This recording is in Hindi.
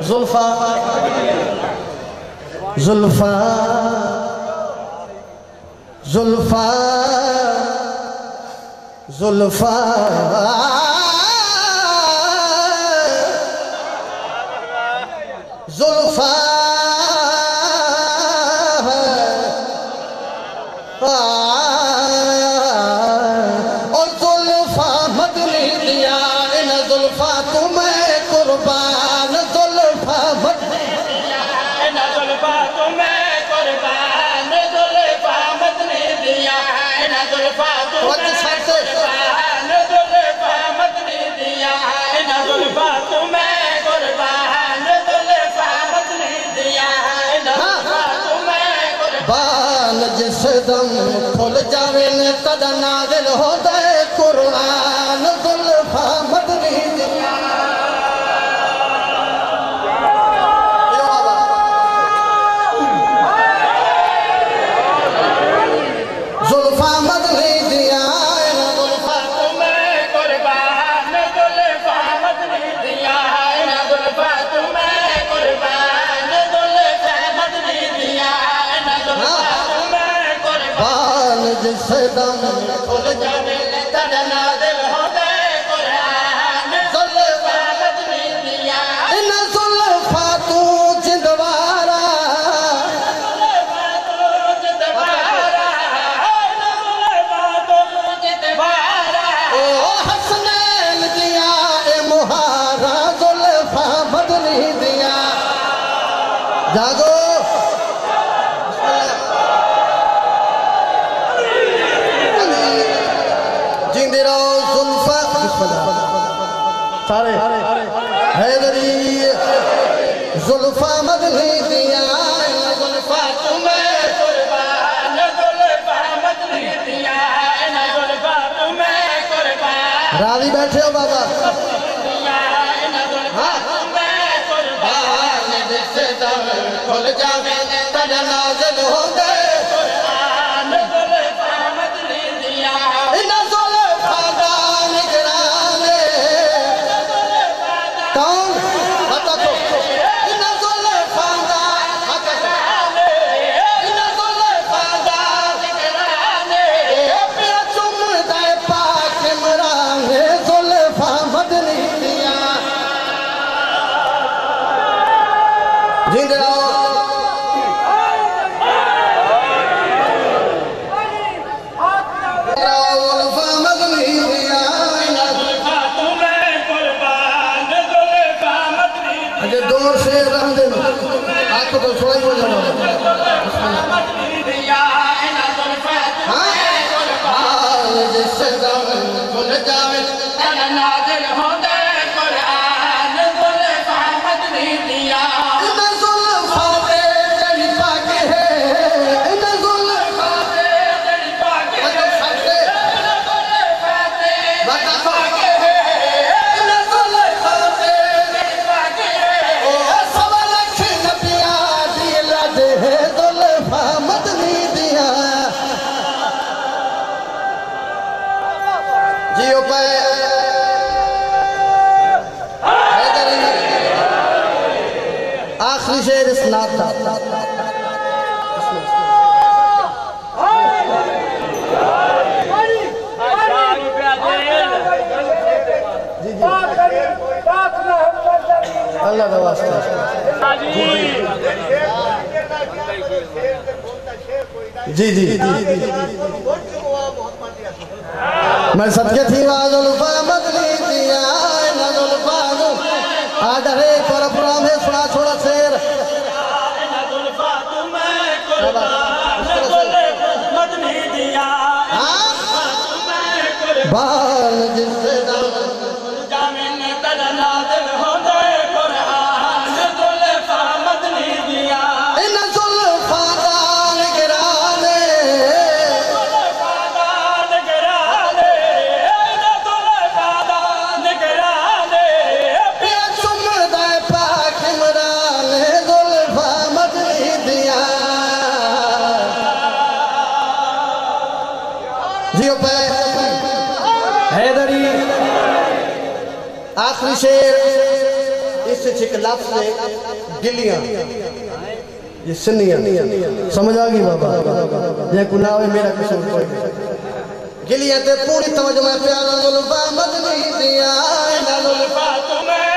जुल्फा जुल्फा जुल्फा जुल्फा जुल्फा और जुल्फा मदनी दिया इन जुल्फा तुम्हें कुर्बान जुल्फा मदनी दिया इन जुल्फा तुम्हें कुर्बान जुल्फा मदनी दिया इन जुल्फा तुम्हें कुर्बान जुल्फा मदनी दिया इन जुल्फा तुम्हें कुर्बान जुल्फा मदनी दिया इन जुल्फा तुम्हें कुर्बान जिस दम खुल जावे न तद नाज़िल हो जाए कुरान जुल्फा मदनी दिया जुल्फा मदनी दिया जुल्फा तुम्हें कुर्बान जुल्फा मदनी दिया जुल्फा तुम्हें कुर्बान जुल्फा मदनी दिया जुल्फा तुम्हें कुर्बान जिस दम खुल जावे तद नाज़िल हो जाए कुरान जुल्फा मदनी दिया इन जुल्फा तू जिंदवारा जुल्फा तू जिंदवारा इन जुल्फा तू जिंदवारा ओ हसनैन दिया ए मुहारा जुल्फा मदनी दिया जागो जिंदे रहो जुल्फा सारे हैदरी जुल्फा मदनी दिया जुल्फा तुम्हें कुर्बान जुल्फा मदनी दिया जुल्फा तुम्हें कुर्बान राजी बैठे हो बाबा कुर्बान जिससे दम खुल जावे तद नाज़िल हो गए कुरान जुल्फा मदनी दिया इन जुल्फा दा निगराने कौन बता तो इन जुल्फा दा निगराने इन जुल्फा दा निगराने पे चुमदा पाक इमराने जुल्फा मदनी दिया जिंदा जुल्फा मदनी दिया जुल्फा तुम्हें कुर्बान जुल्फा मदनी अजय दूर से रह दे आपको तो सोई हो जाना मदनी दिया जुल्फा तुम्हें कुर्बान जिससे दम खुल जावे तद नाज़िल हो जाए कुरान जुल्फा मदनी दिया इन जुल्फा पे तेरी पाक है इन जुल्फा पे तेरी पाक है इन जुल्फा पे बता पाक है इन जुल्फा पे तेरी पाक है ओ सवा लाख नबिया दी लद है जुल्फा मदनी दिया जियो पे आखिरी शेर इस नात का जी जी अल्लाह का वास्ता जी जी मैं सदके थी जुल्फा मदनी दिया जुल्फा आडर पर प्रोग्राम है सुना छोड़ा शेर जुल्फा तुम्हें कुर्बान जुल्फा मदनी दिया बाल जिससे जामिन तद नाज़िल हो जाए कुरान जुल्फा मदनी दिया इन जुल्फा दा निगराने जुल्फा दा निगराने इन जुल्फा दा निगराने पे चुमदा पाक इमरान जुल्फा मदनी दिया जियो पे हैदरी आखिरी शेर इस से छिक लफ्ज़ है गिलियां ये सुनिया समझ आ गई बाबा जे कुना है मेरा कसूर कोई गिलियां ते पूरी तवज्जो में प्यारा जुल्फा मदनी दिया जुल्फा तुम्हें